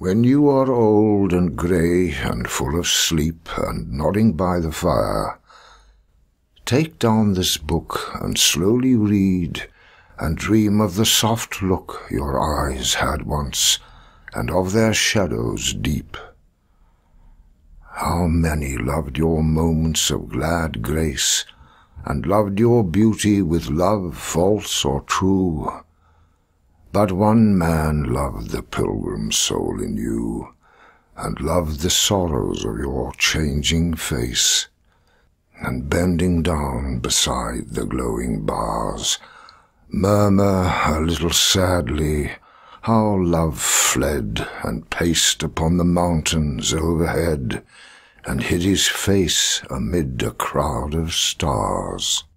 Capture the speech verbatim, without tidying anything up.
When you are old and grey and full of sleep and nodding by the fire, take down this book and slowly read, and dream of the soft look your eyes had once, and of their shadows deep. How many loved your moments of glad grace, and loved your beauty with love false or true. But one man loved the pilgrim soul in you, and loved the sorrows of your changing face, and bending down beside the glowing bars, murmur a little sadly how love fled and paced upon the mountains overhead, and hid his face amid a crowd of stars.